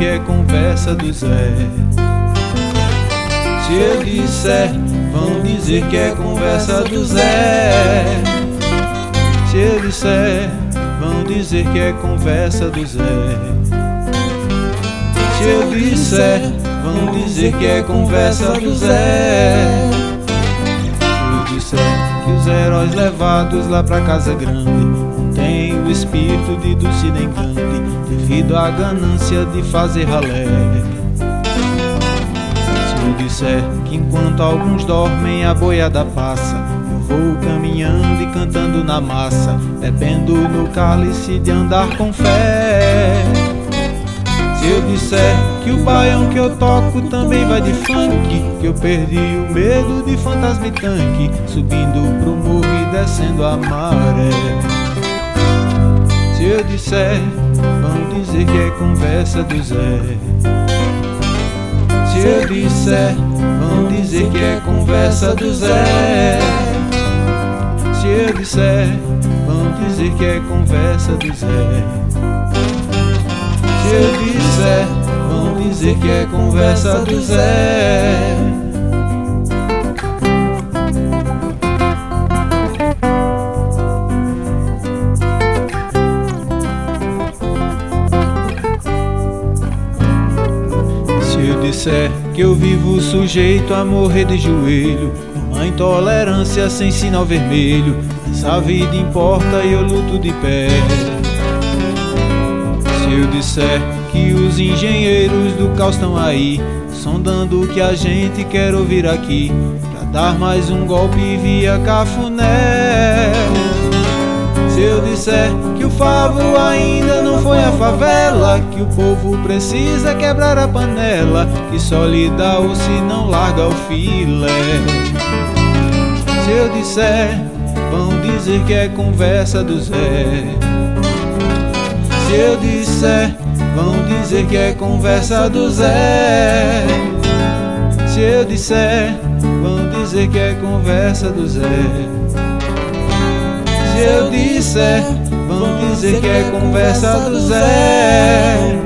que é conversa do Zé. Se eu disser, vão dizer que é conversa do Zé. Se eu disser, vão dizer que é conversa do Zé. Se eu disser, vão dizer que é conversa do Zé. Se eu disser que os heróis levados lá pra casa grande não têm o espírito de Dulcinea Encante, devido à ganância de fazer ralé. Se eu disser que enquanto alguns dormem a boiada passa, eu vou caminhando e cantando na massa, bebendo no cálice de andar com fé. Se eu disser que o baião que eu toco também vai de funk, que eu perdi o medo de fantasma e tanque, subindo pro morro e descendo a maré. Se eu disser, vão dizer que é conversa do Zé. Se eu disser, vão dizer que é conversa do Zé. Se eu disser, vão dizer que é conversa do Zé. Se eu disser, vão dizer que é conversa do Zé. Se eu disser que eu vivo sujeito a morrer de joelho, numa intolerância sem sinal vermelho, essa vida importa e eu luto de pé. Se eu disser que os engenheiros do caos estão aí, sondando o que a gente quer ouvir aqui, pra dar mais um golpe via Cafuné. Se eu disser que o favo ainda não foi a favela, que o povo precisa quebrar a panela, que só lhe dá o se não larga o filé. Se eu disser, vão dizer que é conversa do Zé. Se eu disser, vão dizer que é conversa do Zé. Se eu disser, vão dizer que é conversa do Zé. Se eu disser, vão dizer que é conversa do Zé.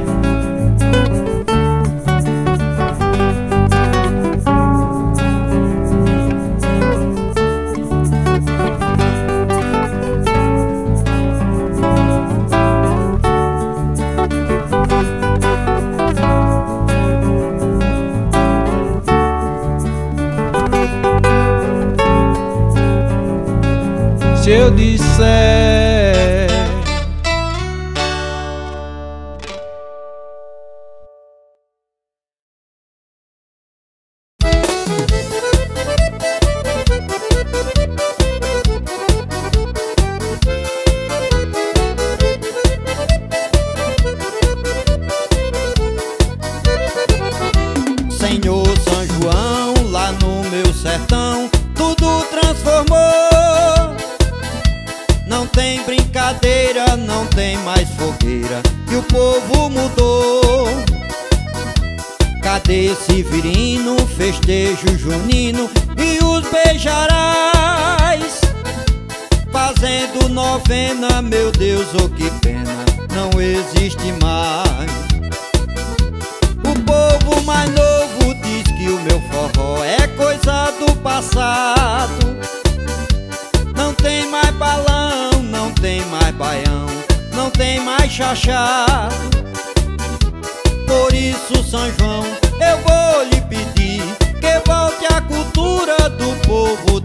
Se eu disser, Senhor São João, lá no meu sertão, tudo transformou. Não tem brincadeira, não tem mais fogueira, e o povo mudou. Cadê Severino, festejo junino e os beijarás? Fazendo novena, meu Deus, oh que pena, não existe mais. O povo mais novo diz que o meu forró é coisa do passado. Não tem mais balão, não tem mais baião, não tem mais chachado. Por isso, São João, eu vou lhe pedir que volte a cultura do povo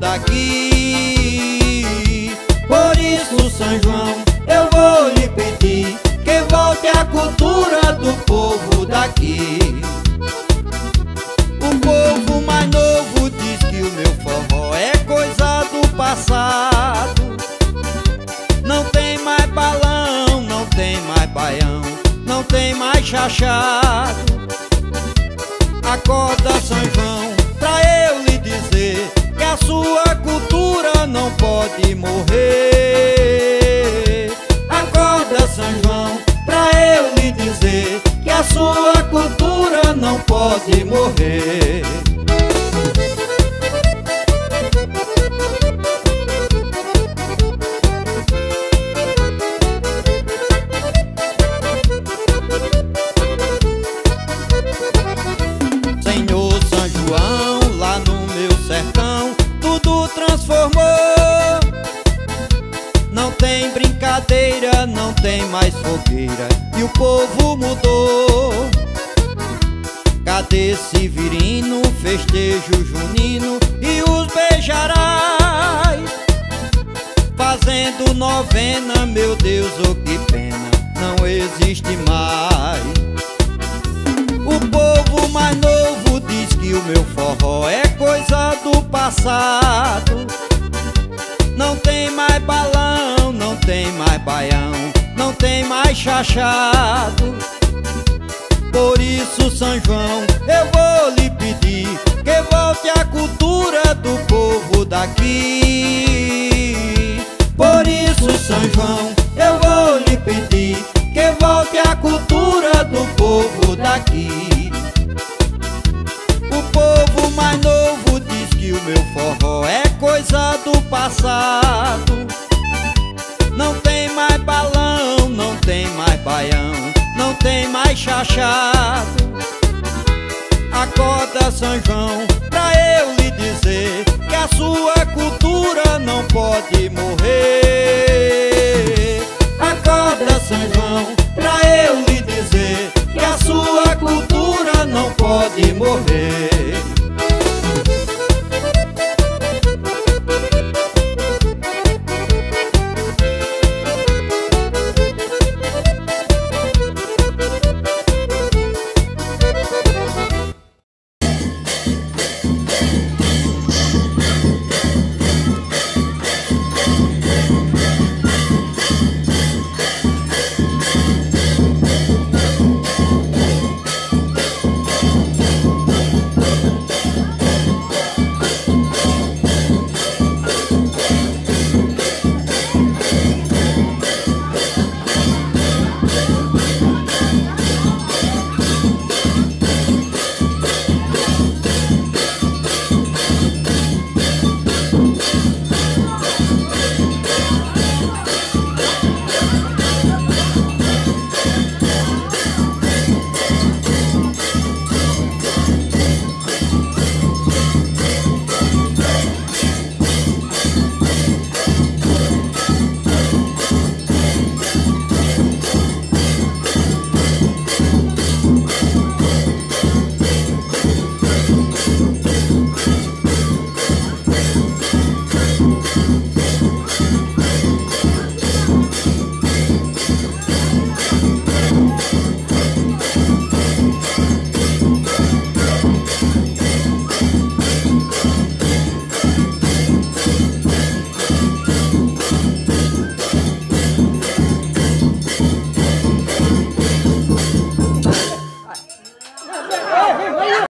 daqui. Por isso, São João, eu vou lhe pedir que volte a cultura do povo daqui. O povo mais novo diz que o meu forró é coisa do passado. Não tem mais balão, não tem mais baião, não tem mais chachado. Acorda, São João, pra eu lhe dizer que a sua cultura não pode morrer. Acorda, São João, pra eu lhe dizer que a sua cultura transformou. Não tem brincadeira, não tem mais fogueira e o povo mudou. Cadê Severino, festejo junino e os beijarás? Fazendo novena, meu Deus, oh que pena, não existe mais. O povo mais novo diz que o meu forró é coisa do passado. Não tem mais balão, não tem mais baião, não tem mais chachado. Por isso, São João, eu vou lhe pedir que volte a cultura do povo daqui. Por isso, São João, eu vou lhe pedir que volte a cultura do povo daqui. O povo mais novo diz que o meu forró é coisa do passado. Não tem mais balão, não tem mais baião, não tem mais chachado. Acorda, São João, pra eu lhe dizer que a sua cultura não pode morrer.